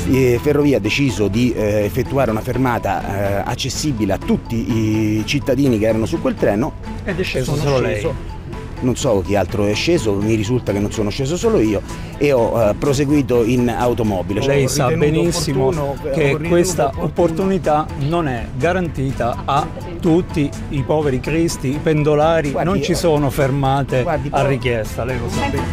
Ferrovie ha deciso di effettuare una fermata accessibile a tutti i cittadini che erano su quel treno. Ed è sceso solo lei. Non so chi altro è sceso, mi risulta che non sono sceso solo io, e ho proseguito in automobile. Lei sa benissimo che questa opportunità non è garantita a tutti i poveri cristi, i pendolari. Guardi, non ci sono fermate a richiesta, lei lo sa bene.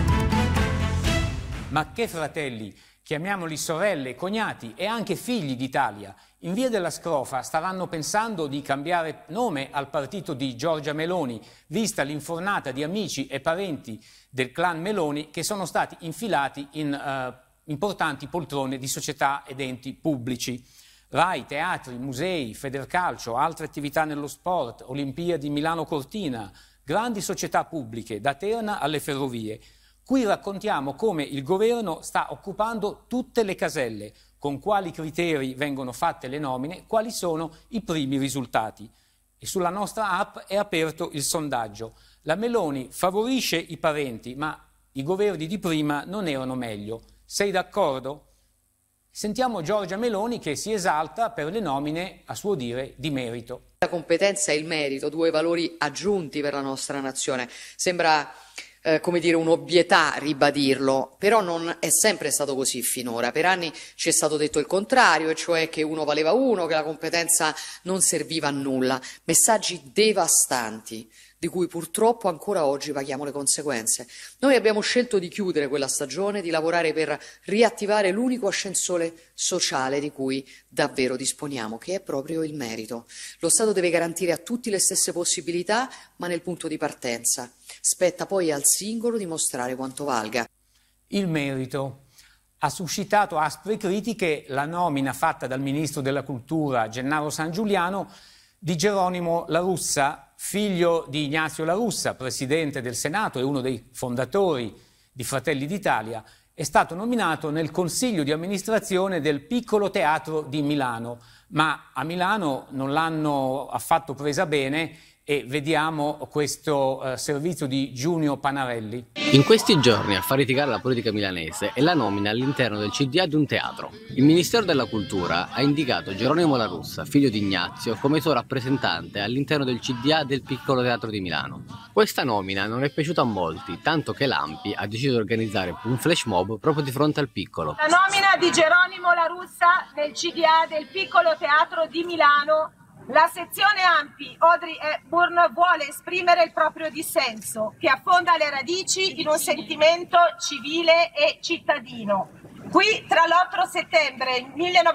Ma che fratelli, chiamiamoli sorelle, cognati e anche figli d'Italia, in via della Scrofa staranno pensando di cambiare nome al partito di Giorgia Meloni, vista l'infornata di amici e parenti del clan Meloni che sono stati infilati in importanti poltrone di società ed enti pubblici. RAI, teatri, musei, Federcalcio, altre attività nello sport, Olimpiadi Milano Cortina, grandi società pubbliche, da Terna alle ferrovie. Qui raccontiamo come il governo sta occupando tutte le caselle, con quali criteri vengono fatte le nomine, quali sono i primi risultati. E sulla nostra app è aperto il sondaggio. La Meloni favorisce i parenti, ma i governi di prima non erano meglio. Sei d'accordo? Sentiamo Giorgia Meloni che si esalta per le nomine, a suo dire, di merito. La competenza e il merito, due valori aggiunti per la nostra nazione. Sembra come dire, un'ovvietà ribadirlo, però non è sempre stato così finora. Per anni ci è stato detto il contrario, e cioè che uno valeva uno, che la competenza non serviva a nulla. Messaggi devastanti, di cui purtroppo ancora oggi paghiamo le conseguenze. Noi abbiamo scelto di chiudere quella stagione, di lavorare per riattivare l'unico ascensore sociale di cui davvero disponiamo, che è proprio il merito. Lo Stato deve garantire a tutti le stesse possibilità, ma nel punto di partenza. Spetta poi al singolo dimostrare quanto valga. Il merito. Ha suscitato aspre critiche la nomina fatta dal Ministro della Cultura Gennaro Sangiuliano di Geronimo La Russa, figlio di Ignazio La Russa, presidente del Senato e uno dei fondatori di Fratelli d'Italia. È stato nominato nel consiglio di amministrazione del Piccolo Teatro di Milano, ma a Milano non l'hanno affatto presa bene, e vediamo questo servizio di Giunio Panarelli. In questi giorni a far litigare la politica milanese è la nomina all'interno del CDA di un teatro. Il Ministero della Cultura ha indicato Geronimo La Russa, figlio di Ignazio, come suo rappresentante all'interno del CDA del Piccolo Teatro di Milano. Questa nomina non è piaciuta a molti, tanto che l'ANPI ha deciso di organizzare un flash mob proprio di fronte al Piccolo. La nomina di Geronimo La Russa nel CDA del Piccolo Teatro di Milano. La sezione ANPI Audrey Hepburn vuole esprimere il proprio dissenso, che affonda le radici in un sentimento civile e cittadino. Qui tra l'8 settembre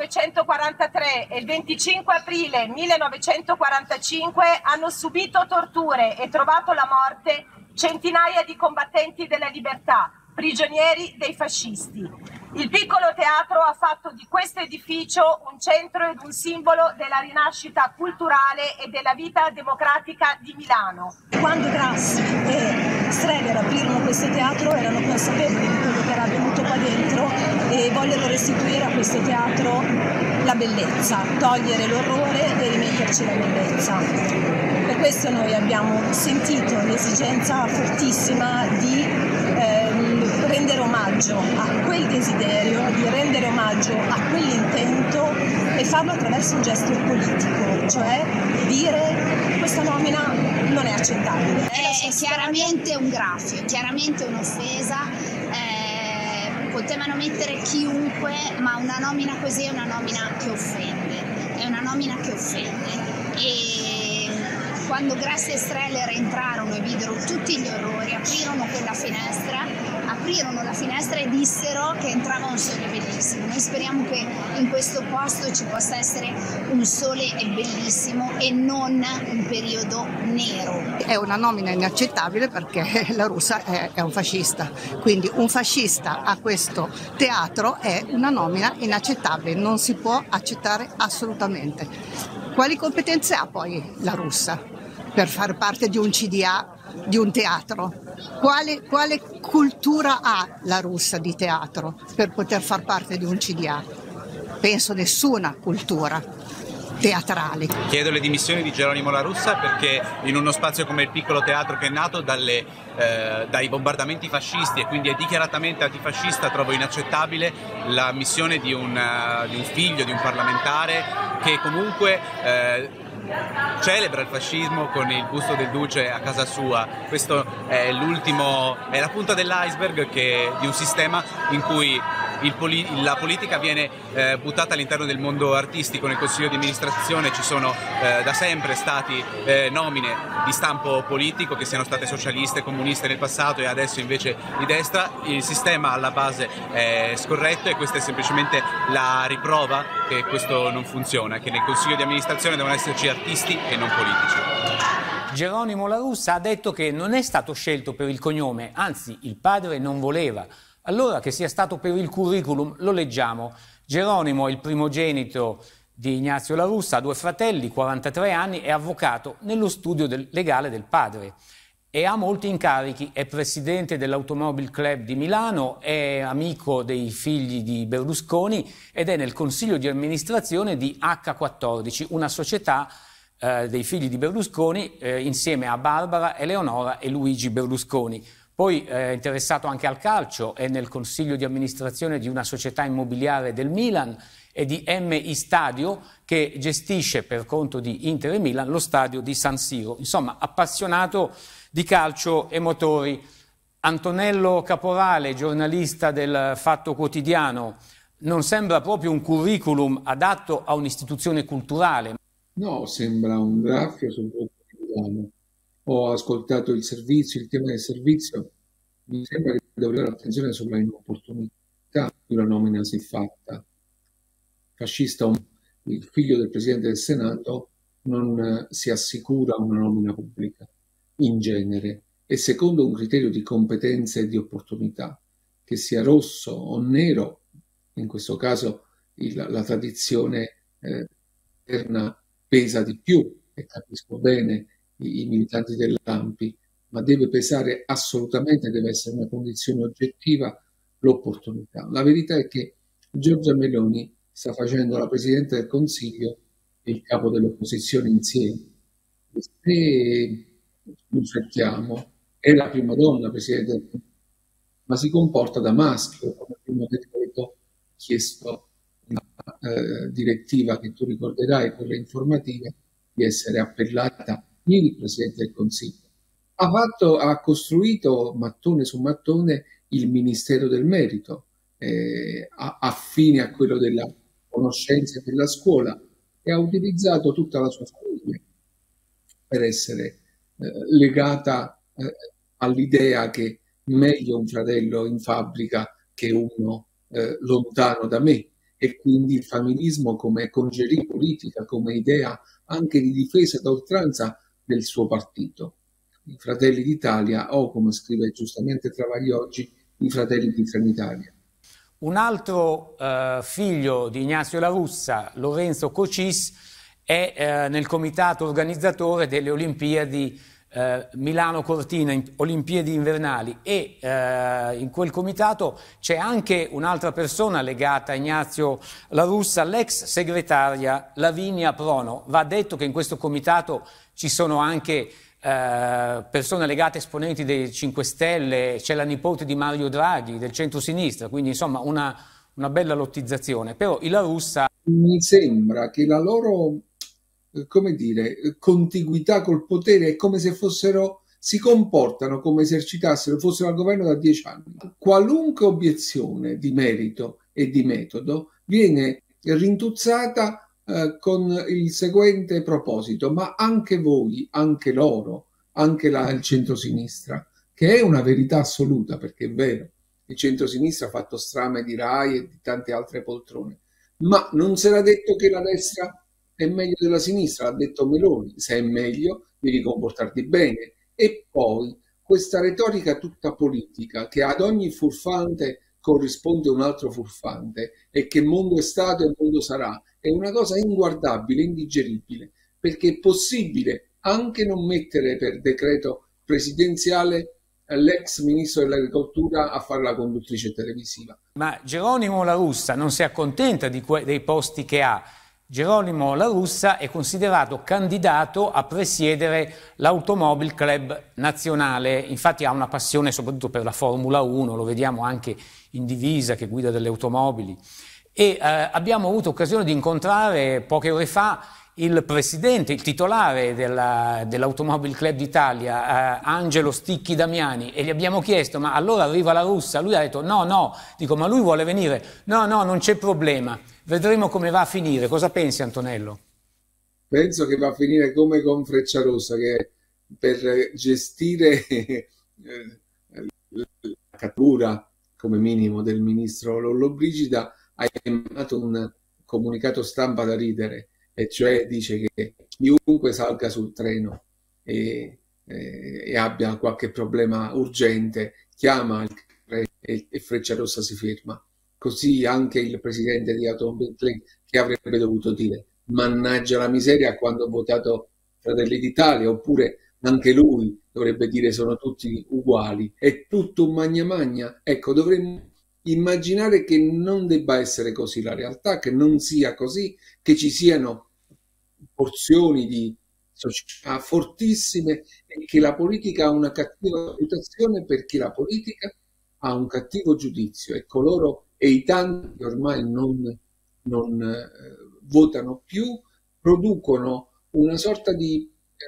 1943 e il 25 aprile 1945 hanno subito torture e trovato la morte centinaia di combattenti della libertà, prigionieri dei fascisti. Il Piccolo Teatro ha fatto di questo edificio un centro ed un simbolo della rinascita culturale e della vita democratica di Milano. Quando Grassi e Streller aprirono questo teatro erano consapevoli di quello che era avvenuto qua dentro e vollero restituire a questo teatro la bellezza, togliere l'orrore e rimetterci la bellezza. Per questo noi abbiamo sentito l'esigenza fortissima di rendere omaggio a quel desiderio, di rendere omaggio a quell'intento e farlo attraverso un gesto politico, cioè dire questa nomina non è accettabile. È chiaramente un graffio, chiaramente un'offesa, potevano mettere chiunque, ma una nomina così è una nomina che offende, è una nomina che offende. E quando Grassi e Streller entrarono e videro tutti gli orrori, aprirono la finestra e dissero che entrava un sole bellissimo. Noi speriamo che in questo posto ci possa essere un sole bellissimo e non un periodo nero. È una nomina inaccettabile perché La Russa è un fascista, quindi un fascista a questo teatro è una nomina inaccettabile, non si può accettare assolutamente. Quali competenze ha poi La Russa per far parte di un CDA, di un teatro? Quale cultura ha La Russa di teatro per poter far parte di un CDA? Penso nessuna cultura. teatrali. Chiedo le dimissioni di Geronimo La Russa perché in uno spazio come il Piccolo Teatro, che è nato dai bombardamenti fascisti e quindi è dichiaratamente antifascista, trovo inaccettabile la missione di un figlio di un parlamentare che comunque celebra il fascismo con il busto del duce a casa sua. Questo è la punta dell'iceberg di un sistema in cui la politica viene buttata all'interno del mondo artistico. Nel consiglio di amministrazione ci sono da sempre stati nomine di stampo politico, che siano state socialiste, comuniste nel passato e adesso invece di destra. Il sistema alla base è scorretto e questa è semplicemente la riprova che questo non funziona, che nel consiglio di amministrazione devono esserci artisti e non politici. Geronimo La Russa ha detto che non è stato scelto per il cognome, anzi il padre non voleva. Allora che sia stato per il curriculum lo leggiamo. Geronimo è il primogenito di Ignazio La Russa, ha 2 fratelli, 43 anni, è avvocato nello studio legale del padre e ha molti incarichi, è presidente dell'Automobile Club di Milano, è amico dei figli di Berlusconi ed è nel consiglio di amministrazione di H14, una società dei figli di Berlusconi insieme a Barbara, Eleonora e Luigi Berlusconi. Poi è interessato anche al calcio, è nel consiglio di amministrazione di una società immobiliare del Milan e di MI Stadio, che gestisce per conto di Inter e Milan lo stadio di San Siro. Insomma, appassionato di calcio e motori. Antonello Caporale, giornalista del Fatto Quotidiano, non sembra proprio un curriculum adatto a un'istituzione culturale. No, sembra un graffio sul quotidiano. Ho ascoltato il tema del servizio, mi sembra che dovrei avere attenzione sulla inopportunità di una nomina siffatta. Fascista, il figlio del Presidente del Senato non si assicura una nomina pubblica, in genere, e secondo un criterio di competenze e di opportunità, che sia rosso o nero, in questo caso la tradizione eterna pesa di più, e capisco bene i militanti dell'ANPI, ma deve pesare assolutamente, deve essere una condizione oggettiva, l'opportunità. La verità è che Giorgia Meloni sta facendo la Presidente del Consiglio e il capo dell'opposizione insieme. Se riflettiamo, è la prima donna Presidente del Consiglio, ma si comporta da maschio, come primo decreto chiesto una direttiva che tu ricorderai, quella informativa, di essere appellata il Presidente del Consiglio. Ha costruito mattone su mattone il Ministero del Merito, affine a quello della conoscenza e della scuola, e ha utilizzato tutta la sua famiglia per essere legata all'idea che meglio un fratello in fabbrica che uno lontano da me, e quindi il familismo come congerie politica, come idea anche di difesa da oltranza del suo partito. I Fratelli d'Italia, o come scrive giustamente Travagli oggi, i Fratelli di Trenitalia. Un altro figlio di Ignazio La Russa, Lorenzo Cocis, è nel comitato organizzatore delle Olimpiadi Milano-Cortina, Olimpiadi invernali, e in quel comitato c'è anche un'altra persona legata a Ignazio La Russa, l'ex segretaria Lavinia Prono. Va detto che in questo comitato ci sono anche persone legate, esponenti dei 5 Stelle, c'è la nipote di Mario Draghi, del centro-sinistra, quindi insomma una bella lottizzazione. Però i La Russa... Mi sembra che la loro, come dire, contiguità col potere è come se si comportano come se fossero al governo da 10 anni. Qualunque obiezione di merito e di metodo viene rintuzzata con il seguente proposito: ma anche voi, anche loro, anche il centrosinistra, che è una verità assoluta, perché è vero, il centrosinistra ha fatto strame di Rai e di tante altre poltrone, ma non si era detto che la destra è meglio della sinistra, l'ha detto Meloni: se è meglio devi comportarti bene. E poi questa retorica tutta politica, che ad ogni furfante corrisponde un altro furfante, e che mondo è stato e mondo sarà, è una cosa inguardabile, indigeribile, perché è possibile anche non mettere per decreto presidenziale l'ex ministro dell'agricoltura a fare la conduttrice televisiva. Ma Geronimo La Russa non si accontenta dei posti che ha. Geronimo La Russa è considerato candidato a presiedere l'Automobile Club Nazionale, infatti ha una passione soprattutto per la Formula 1, lo vediamo anche in divisa che guida delle automobili. E abbiamo avuto occasione di incontrare poche ore fa il presidente, il titolare dell'Automobile Club d'Italia, Angelo Sticchi Damiani, e gli abbiamo chiesto: ma allora arriva La Russa? Lui ha detto no, dico, ma lui vuole venire? No, non c'è problema, vedremo come va a finire. Cosa pensi, Antonello? Penso che va a finire come con Frecciarossa, che per gestire la cattura come minimo del ministro Lollobrigida ha emanato un comunicato stampa da ridere, e cioè dice che chiunque salga sul treno e abbia qualche problema urgente chiama il e Frecciarossa si ferma. Così anche il presidente di Automobile Club, che avrebbe dovuto dire mannaggia la miseria quando ho votato Fratelli d'Italia, oppure anche lui dovrebbe dire sono tutti uguali, è tutto un magna magna. Ecco, dovremmo immaginare che non debba essere così la realtà, che non sia così, che ci siano porzioni di società fortissime e che la politica ha una cattiva reputazione perché la politica ha un cattivo giudizio, e coloro e i tanti che ormai non votano più producono una sorta di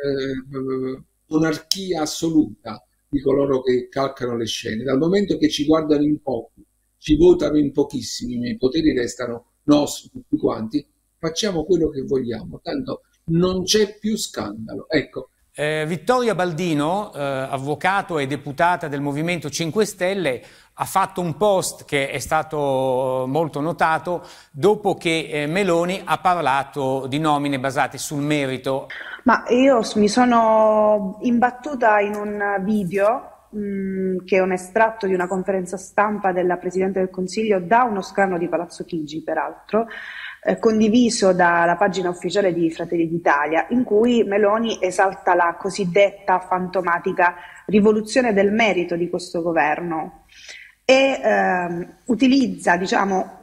monarchia assoluta di coloro che calcano le scene. Dal momento che ci guardano in pochi, ci votano in pochissimi, i poteri restano nostri tutti quanti, facciamo quello che vogliamo, tanto non c'è più scandalo. Ecco. Vittoria Baldino, avvocato e deputata del Movimento 5 Stelle, ha fatto un post che è stato molto notato dopo che Meloni ha parlato di nomine basate sul merito. Ma io mi sono imbattuta in un video che è un estratto di una conferenza stampa della Presidente del Consiglio da uno scanno di Palazzo Chigi, peraltro, condiviso dalla pagina ufficiale di Fratelli d'Italia, in cui Meloni esalta la cosiddetta fantomatica rivoluzione del merito di questo governo e utilizza, diciamo,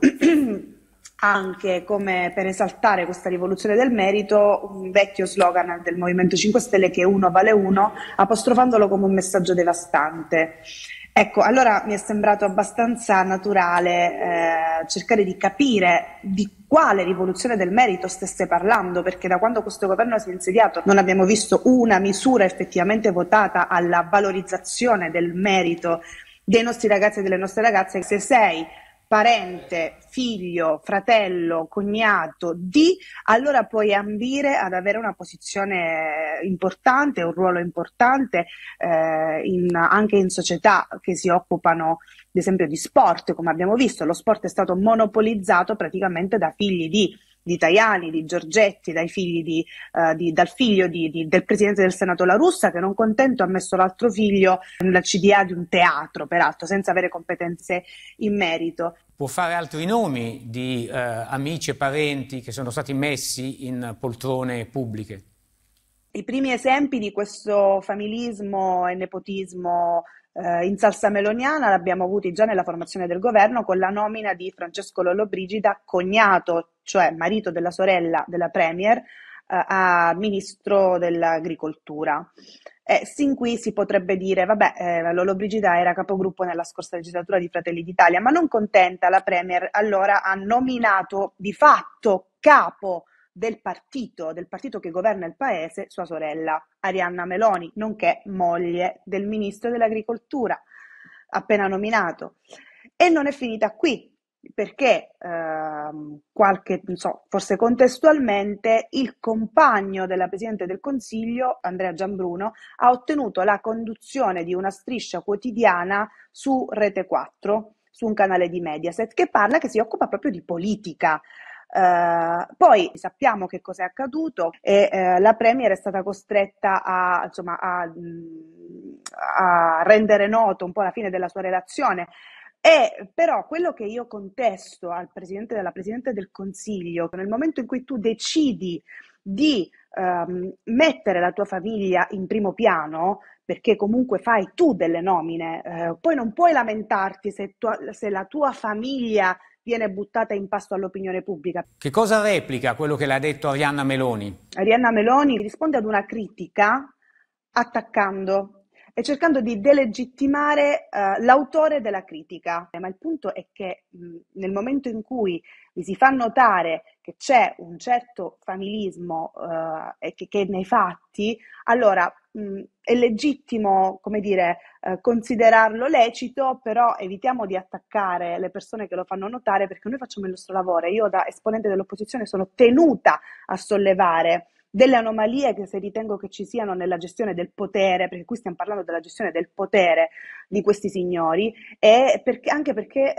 anche come per esaltare questa rivoluzione del merito un vecchio slogan del Movimento 5 Stelle, che è uno vale uno, apostrofandolo come un messaggio devastante. Ecco, allora mi è sembrato abbastanza naturale cercare di capire di quale rivoluzione del merito stesse parlando, perché da quando questo governo si è insediato non abbiamo visto una misura effettivamente votata alla valorizzazione del merito dei nostri ragazzi e delle nostre ragazze. Se sei parente, figlio, fratello, cognato di, allora puoi ambire ad avere una posizione importante, un ruolo importante anche in società che si occupano, ad esempio, di sport, come abbiamo visto. Lo sport è stato monopolizzato praticamente da figli di Tajani, di Giorgetti, dal figlio del presidente del Senato La Russa, che non contento ha messo l'altro figlio nella CDA di un teatro, peraltro senza avere competenze in merito. Può fare altri nomi di amici e parenti che sono stati messi in poltrone pubbliche? I primi esempi di questo familismo e nepotismo in salsa meloniana l'abbiamo avuti già nella formazione del governo, con la nomina di Francesco Lollobrigida, cognato, cioè marito della sorella della Premier, a ministro dell'agricoltura. Sin qui si potrebbe dire, vabbè, Lollobrigida era capogruppo nella scorsa legislatura di Fratelli d'Italia, ma non contenta, la Premier allora ha nominato di fatto capo del partito che governa il paese sua sorella Arianna Meloni, nonché moglie del ministro dell'agricoltura appena nominato. E non è finita qui, perché forse contestualmente il compagno della Presidente del Consiglio, Andrea Giambruno, ha ottenuto la conduzione di una striscia quotidiana su Rete 4, su un canale di Mediaset, che si occupa proprio di politica. Poi sappiamo che cosa è accaduto e la Premier è stata costretta a rendere noto un po' la fine della sua relazione. Però quello che io contesto alla Presidente del Consiglio, nel momento in cui tu decidi di mettere la tua famiglia in primo piano, perché comunque fai tu delle nomine, poi non puoi lamentarti se la tua famiglia viene buttata in pasto all'opinione pubblica. Che cosa replica quello che le ha detto Arianna Meloni? Arianna Meloni risponde ad una critica attaccando e cercando di delegittimare l'autore della critica. Ma il punto è che nel momento in cui vi si fa notare che c'è un certo familismo che nei fatti, allora è legittimo, come dire, considerarlo lecito, però evitiamo di attaccare le persone che lo fanno notare, perché noi facciamo il nostro lavoro. Io da esponente dell'opposizione sono tenuta a sollevare delle anomalie che se ritengo che ci siano nella gestione del potere, perché qui stiamo parlando della gestione del potere di questi signori, e anche perché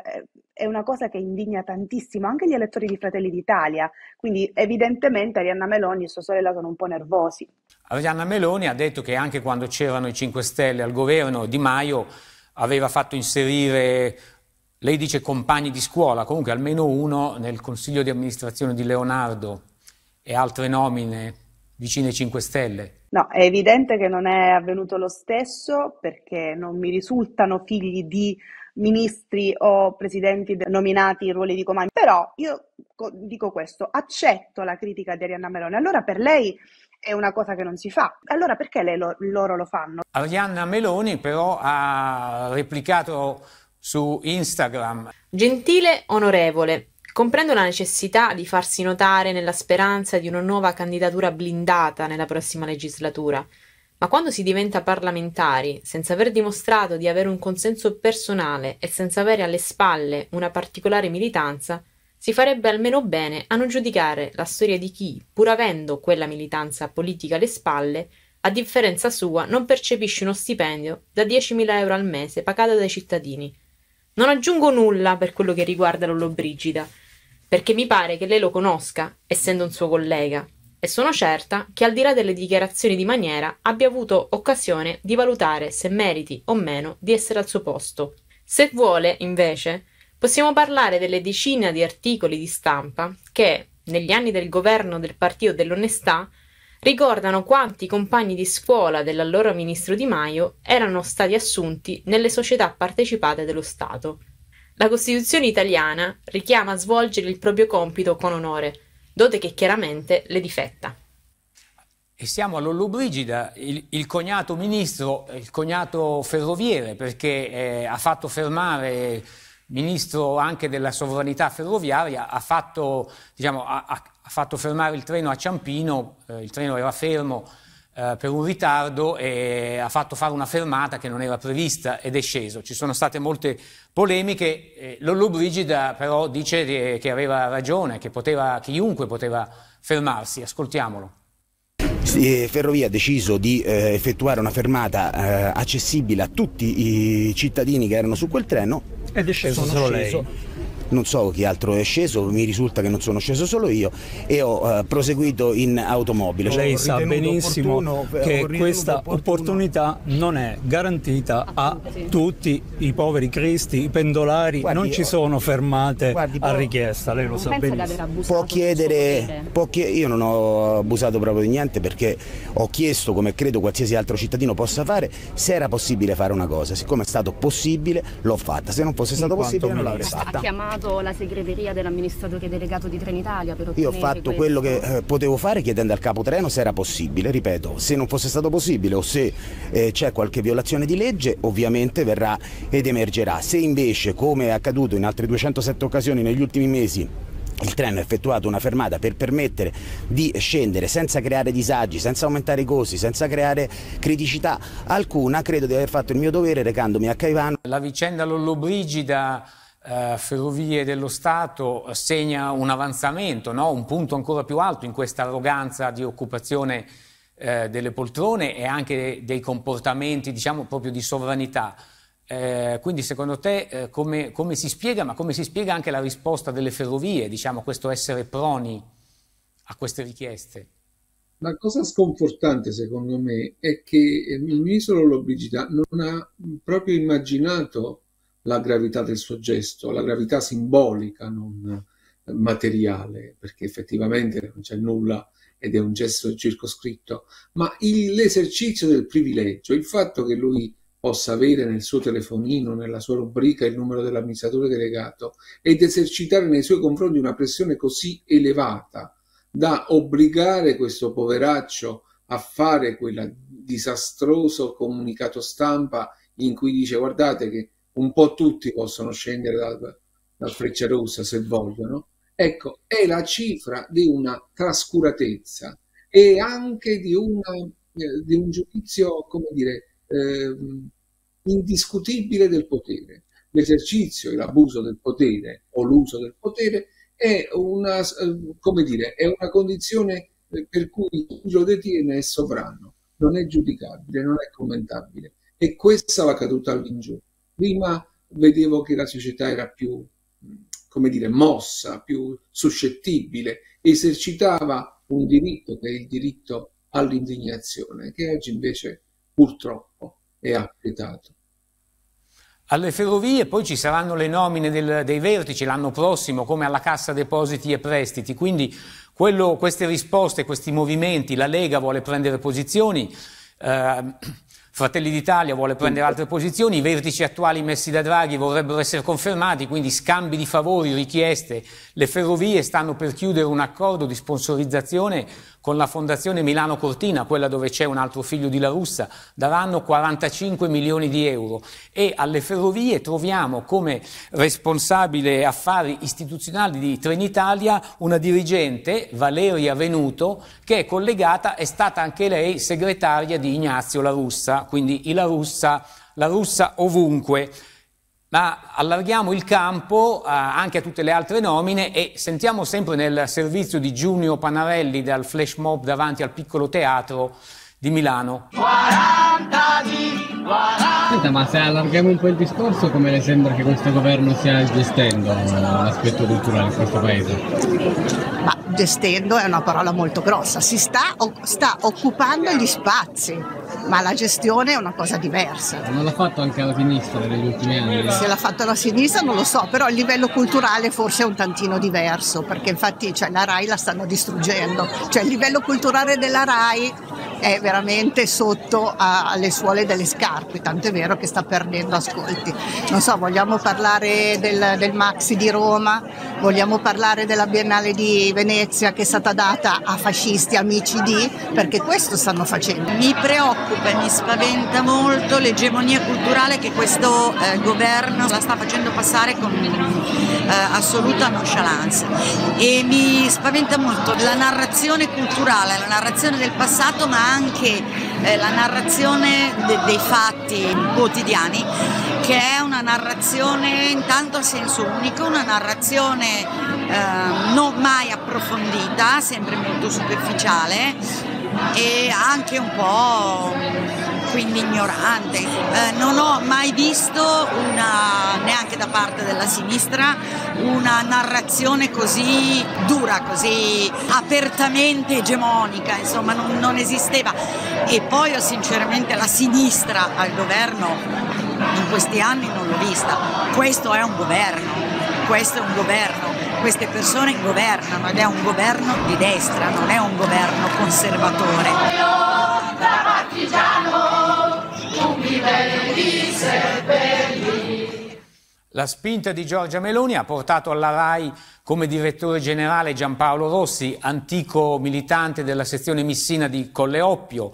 è una cosa che indigna tantissimo anche gli elettori di Fratelli d'Italia, quindi evidentemente Arianna Meloni e sua sorella sono un po' nervosi. Arianna Meloni ha detto che anche quando c'erano i 5 Stelle al governo, Di Maio aveva fatto inserire, lei dice compagni di scuola, comunque almeno uno nel consiglio di amministrazione di Leonardo, e altre nomine vicine ai 5 Stelle. No, è evidente che non è avvenuto lo stesso, perché non mi risultano figli di ministri o presidenti nominati in ruoli di comando. Però io dico questo, accetto la critica di Arianna Meloni. Allora per lei è una cosa che non si fa. Allora perché loro lo fanno? Arianna Meloni però ha replicato su Instagram: Gentile onorevole, comprendo la necessità di farsi notare nella speranza di una nuova candidatura blindata nella prossima legislatura, ma quando si diventa parlamentari, senza aver dimostrato di avere un consenso personale e senza avere alle spalle una particolare militanza, si farebbe almeno bene a non giudicare la storia di chi, pur avendo quella militanza politica alle spalle, a differenza sua non percepisce uno stipendio da 10.000 euro al mese pagato dai cittadini. Non aggiungo nulla per quello che riguarda Lollobrigida, perché mi pare che lei lo conosca, essendo un suo collega, e sono certa che al di là delle dichiarazioni di maniera abbia avuto occasione di valutare se meriti o meno di essere al suo posto. Se vuole, invece, possiamo parlare delle decine di articoli di stampa che, negli anni del governo del Partito dell'Onestà, ricordano quanti compagni di scuola dell'allora ministro Di Maio erano stati assunti nelle società partecipate dello Stato. La Costituzione italiana richiama a svolgere il proprio compito con onore, dote che chiaramente le difetta. E siamo a Lollobrigida, il cognato ministro, il cognato ferroviere, perché ha fatto fermare, ministro anche della sovranità ferroviaria, ha fatto fermare il treno a Ciampino, il treno era fermo per un ritardo e ha fatto fare una fermata che non era prevista ed è sceso. Ci sono state molte polemiche, Lollobrigida però dice che aveva ragione, che chiunque poteva fermarsi. Ascoltiamolo. Ferrovia ha deciso di effettuare una fermata accessibile a tutti i cittadini che erano su quel treno. Ed è sceso solo lei. Non so chi altro è sceso, mi risulta che non sono sceso solo io, e ho proseguito in automobile. Lei sa benissimo che questa opportunità non è garantita a tutti i poveri cristi, i pendolari, non ci sono fermate a richiesta, lei lo sa benissimo. Può chiedere, io non ho abusato proprio di niente, perché ho chiesto, come credo qualsiasi altro cittadino possa fare, se era possibile fare una cosa. Siccome è stato possibile, l'ho fatta, se non fosse stato possibile non l'avrei fatta. Ha chiamato la segreteria dell'amministratore delegato di Trenitalia per ottenere Io ho fatto quello che potevo fare, chiedendo al capotreno se era possibile. Ripeto, se non fosse stato possibile o se c'è qualche violazione di legge, ovviamente verrà ed emergerà. Se invece, come è accaduto in altre 207 occasioni negli ultimi mesi, il treno ha effettuato una fermata per permettere di scendere senza creare disagi, senza aumentare i costi, senza creare criticità alcuna, credo di aver fatto il mio dovere recandomi a Caivano. La vicenda Lollobrigida, Ferrovie dello Stato, segna un avanzamento, no? Un punto ancora più alto in questa arroganza di occupazione delle poltrone e anche dei comportamenti, diciamo, proprio di sovranità. Quindi secondo te come si spiega, ma come si spiega anche la risposta delle ferrovie, diciamo, questo essere proni a queste richieste? La cosa sconfortante secondo me è che il ministro Lollobrigida non ha proprio immaginato la gravità del suo gesto, la gravità simbolica, non materiale, perché effettivamente non c'è nulla ed è un gesto circoscritto, ma l'esercizio del privilegio, il fatto che lui possa avere nel suo telefonino, nella sua rubrica, il numero dell'amministratore delegato ed esercitare nei suoi confronti una pressione così elevata da obbligare questo poveraccio a fare quel disastroso comunicato stampa in cui dice: guardate che un po' tutti possono scendere dal Frecciarossa se vogliono. Ecco, è la cifra di una trascuratezza e anche di un giudizio, come dire, indiscutibile del potere. L'esercizio e l'abuso del potere o l'uso del potere è una, come dire, è una condizione per cui chi lo detiene è sovrano, non è giudicabile, non è commentabile. E questa è la caduta all'ingiù. Prima vedevo che la società era più, come dire, mossa, più suscettibile, esercitava un diritto che è il diritto all'indignazione, che oggi invece purtroppo è acquietato. Alle ferrovie poi ci saranno le nomine dei vertici l'anno prossimo, come alla Cassa Depositi e Prestiti, quindi queste risposte, questi movimenti, la Lega vuole prendere posizioni, Fratelli d'Italia vuole prendere altre posizioni, i vertici attuali messi da Draghi vorrebbero essere confermati, quindi scambi di favori, richieste. Le ferrovie stanno per chiudere un accordo di sponsorizzazione con la Fondazione Milano Cortina, quella dove c'è un altro figlio di La Russa, daranno 45 milioni di euro e alle ferrovie troviamo come responsabile affari istituzionali di Trenitalia una dirigente, Valeria Venuto, che è collegata, è stata anche lei segretaria di Ignazio La Russa, quindi La Russa ovunque. Ma allarghiamo il campo anche a tutte le altre nomine e sentiamo sempre nel servizio di Giunio Panarelli dal flash mob davanti al Piccolo Teatro di Milano. 40 Senta, ma se allarghiamo un po' il discorso, come le sembra che questo governo stia gestendo l'aspetto culturale in questo paese? Ma gestendo è una parola molto grossa, sta occupando gli spazi, ma la gestione è una cosa diversa. Non l'ha fatto anche la sinistra negli ultimi anni? Se l'ha fatto la sinistra non lo so, però a livello culturale forse è un tantino diverso, perché infatti la RAI la stanno distruggendo, il livello culturale della RAI è veramente sotto alle suole delle scarpe, tanto è vero che sta perdendo ascolti. Non so, vogliamo parlare del Maxi di Roma, vogliamo parlare della Biennale di Venezia che è stata data a fascisti, amici di, perché questo stanno facendo. Mi preoccupa e mi spaventa molto l'egemonia culturale che questo governo la sta facendo passare con assoluta nonchalance, e mi spaventa molto la narrazione culturale, la narrazione del passato, ma anche la narrazione dei fatti quotidiani, che è una narrazione intanto a senso unico, una narrazione non mai approfondita, sempre molto superficiale e anche un po' quindi ignorante. Non ho mai visto neanche da parte della sinistra, una narrazione così dura, così apertamente egemonica, insomma non esisteva. E poi sinceramente la sinistra al governo in questi anni non l'ho vista. Questo è un governo, queste persone governano ed è un governo di destra, non è un governo conservatore. La spinta di Giorgia Meloni ha portato alla RAI come direttore generale Giampaolo Rossi, antico militante della sezione missina di Colle Oppio,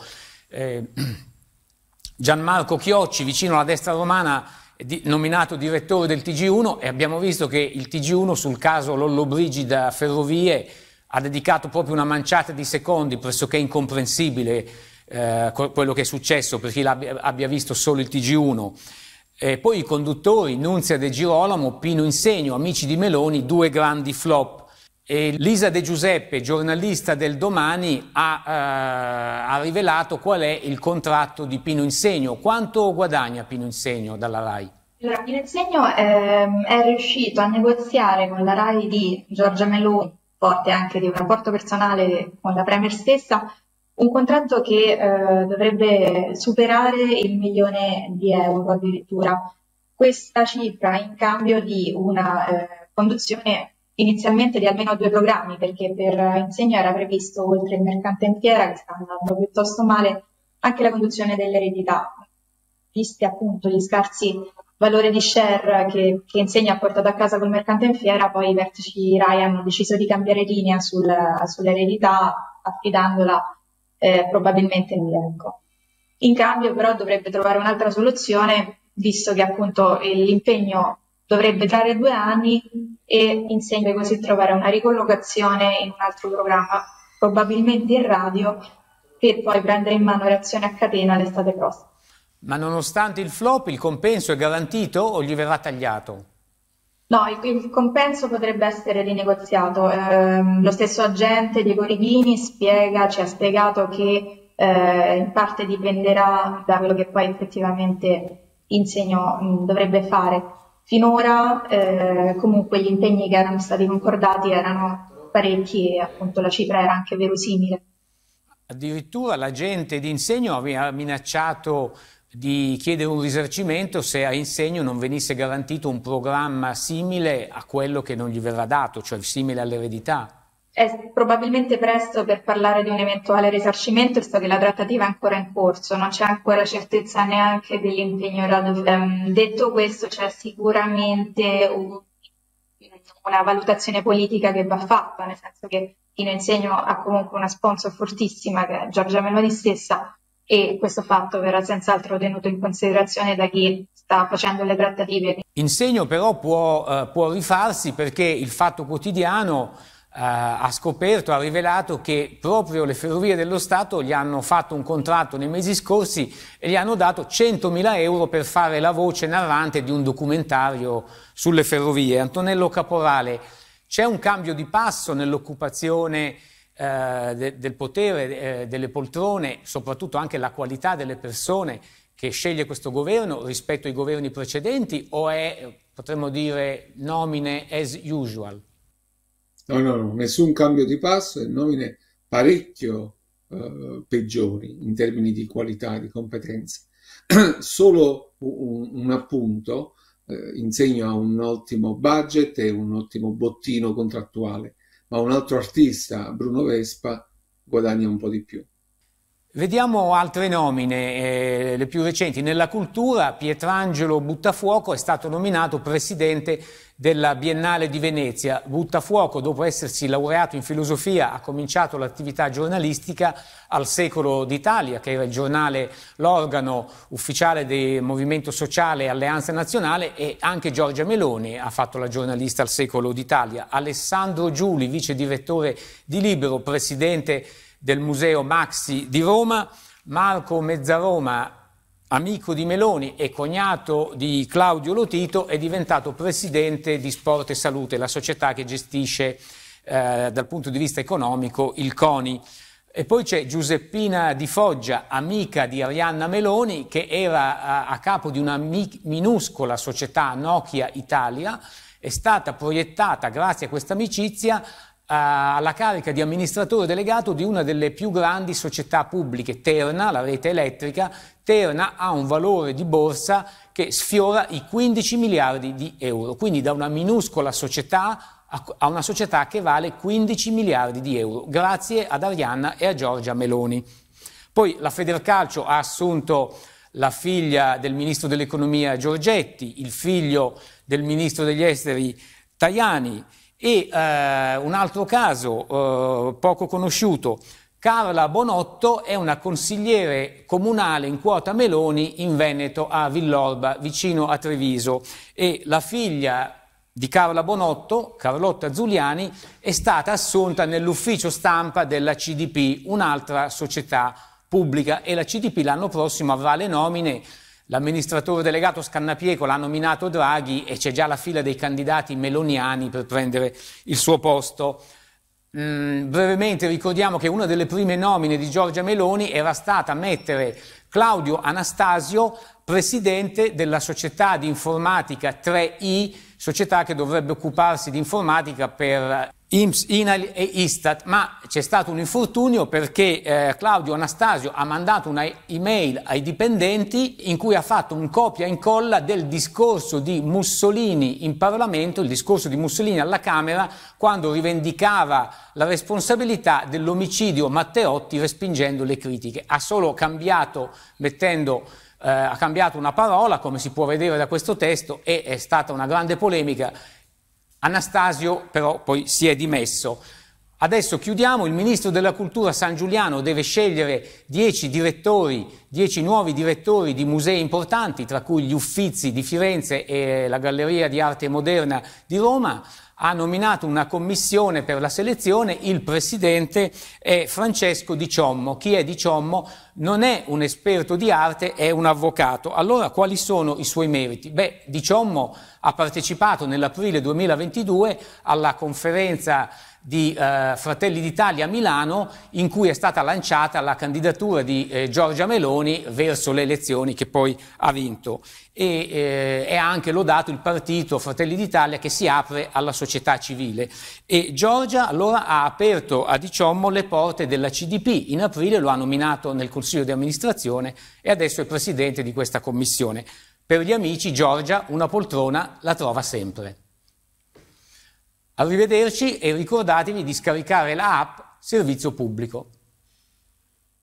Gianmarco Chiocci, vicino alla destra romana, nominato direttore del TG1, e abbiamo visto che il TG1 sul caso Lollobrigida Ferrovie ha dedicato proprio una manciata di secondi pressoché incomprensibile quello che è successo per chi abbia visto solo il TG1. Poi i conduttori Nunzia De Girolamo, Pino Insegno, amici di Meloni, due grandi flop. E Lisa De Giuseppe, giornalista del Domani, ha rivelato qual è il contratto di Pino Insegno. Quanto guadagna Pino Insegno dalla RAI? Allora, Pino Insegno è riuscito a negoziare con la RAI di Giorgia Meloni, forte anche di un rapporto personale con la Premier stessa, un contratto che dovrebbe superare il 1 milione di euro addirittura. Questa cifra in cambio di una conduzione inizialmente di almeno 2 programmi, perché per Insegno era previsto, oltre il Mercante in Fiera, che sta andando piuttosto male, anche la conduzione dell'eredità. visti appunto gli scarsi valori di share che Insegno ha portato a casa col mercante in fiera, poi i vertici Rai hanno deciso di cambiare linea sull'eredità, affidandola probabilmente in bianco. In cambio però dovrebbe trovare un'altra soluzione, visto che appunto l'impegno dovrebbe durare 2 anni e Insegno così trovare una ricollocazione in un altro programma, probabilmente in radio, per poi prendere in mano Reazione a catena l'estate prossima. Ma nonostante il flop, il compenso è garantito o gli verrà tagliato? No, il compenso potrebbe essere rinegoziato. Lo stesso agente Diego Righini ci ha spiegato che in parte dipenderà da quello che poi effettivamente Insegno dovrebbe fare. Finora comunque gli impegni che erano stati concordati erano parecchi e appunto la cifra era anche verosimile. Addirittura l'agente di Insegno aveva minacciato di chiedere un risarcimento se a Insegno non venisse garantito un programma simile a quello che non gli verrà dato, cioè simile all'eredità. È probabilmente presto per parlare di un eventuale risarcimento, visto che la trattativa è ancora in corso, non c'è ancora certezza neanche dell'impegno radio. Detto questo, c'è sicuramente una valutazione politica che va fatta, nel senso che Tino Insegno ha comunque una sponsor fortissima che è Giorgia Meloni stessa, e questo fatto verrà senz'altro tenuto in considerazione da chi sta facendo le trattative. Insegno però può rifarsi, perché il Fatto Quotidiano ha rivelato che proprio le Ferrovie dello Stato gli hanno fatto un contratto nei mesi scorsi e gli hanno dato 100.000 euro per fare la voce narrante di un documentario sulle ferrovie. Antonello Caporale, c'è un cambio di passo nell'occupazione del potere, delle poltrone, soprattutto anche la qualità delle persone che sceglie questo governo rispetto ai governi precedenti, o è, potremmo dire, nomine as usual? No, nessun cambio di passo, e nomine parecchio peggiori in termini di qualità e di competenze. Solo un appunto, Insegno a un ottimo budget e un ottimo bottino contrattuale, ma un altro artista, Bruno Vespa, guadagna un po' di più. Vediamo altre nomine, le più recenti. Nella cultura, Pietrangelo Buttafuoco è stato nominato presidente della Biennale di Venezia. Buttafuoco, dopo essersi laureato in filosofia, ha cominciato l'attività giornalistica al Secolo d'Italia, che era il giornale, l'organo ufficiale del Movimento Sociale Alleanza Nazionale, e anche Giorgia Meloni ha fatto la giornalista al Secolo d'Italia. Alessandro Giuli, vice direttore di Libero, presidente del Museo Maxi di Roma. Marco Mezzaroma, amico di Meloni e cognato di Claudio Lotito, è diventato presidente di Sport e Salute, la società che gestisce dal punto di vista economico il CONI. E poi c'è Giuseppina Di Foggia, amica di Arianna Meloni, che era a capo di una minuscola società, Nokia Italia, è stata proiettata grazie a questa amicizia alla carica di amministratore delegato di una delle più grandi società pubbliche, Terna, la rete elettrica. Terna ha un valore di borsa che sfiora i 15 miliardi di euro, quindi da una minuscola società a una società che vale 15 miliardi di euro, grazie ad Arianna e a Giorgia Meloni. Poi la Federcalcio ha assunto la figlia del ministro dell'economia Giorgetti, il figlio del ministro degli esteri Tajani. E un altro caso poco conosciuto, Carla Bonotto è una consigliere comunale in quota Meloni in Veneto, a Villorba, vicino a Treviso, e la figlia di Carla Bonotto, Carlotta Zuliani, è stata assunta nell'ufficio stampa della CDP, un'altra società pubblica, e la CDP l'anno prossimo avrà le nomine. L'amministratore delegato Scannapieco l'ha nominato Draghi e c'è già la fila dei candidati meloniani per prendere il suo posto. Brevemente ricordiamo che una delle prime nomine di Giorgia Meloni era stata mettere Claudio Anastasio presidente della società di informatica 3i, società che dovrebbe occuparsi di informatica per INPS, INAIL e Istat, ma c'è stato un infortunio perché Claudio Anastasio ha mandato una email ai dipendenti in cui ha fatto un copia e incolla del discorso di Mussolini in Parlamento, il discorso di Mussolini alla Camera, quando rivendicava la responsabilità dell'omicidio Matteotti respingendo le critiche. Ha solo cambiato mettendo ha cambiato una parola, come si può vedere da questo testo, e è stata una grande polemica. Anastasio però poi si è dimesso. Adesso chiudiamo. Il ministro della cultura Sangiuliano deve scegliere 10 nuovi direttori di musei importanti, tra cui gli Uffizi di Firenze e la Galleria di Arte Moderna di Roma. Ha nominato una commissione per la selezione, il presidente è Francesco Di Ciommo. Chi è Di Ciommo? Non è un esperto di arte, è un avvocato. Allora, quali sono i suoi meriti? Beh, Di Ciommo ha partecipato nell'aprile 2022 alla conferenza di Fratelli d'Italia a Milano, in cui è stata lanciata la candidatura di Giorgia Meloni verso le elezioni che poi ha vinto, e è anche lodato il partito Fratelli d'Italia che si apre alla società civile, e Giorgia allora ha aperto a Di Ciommo le porte della CDP. In aprile lo ha nominato nel consiglio di amministrazione e adesso è presidente di questa commissione. Per gli amici Giorgia una poltrona la trova sempre. Arrivederci e ricordatevi di scaricare la app Servizio Pubblico.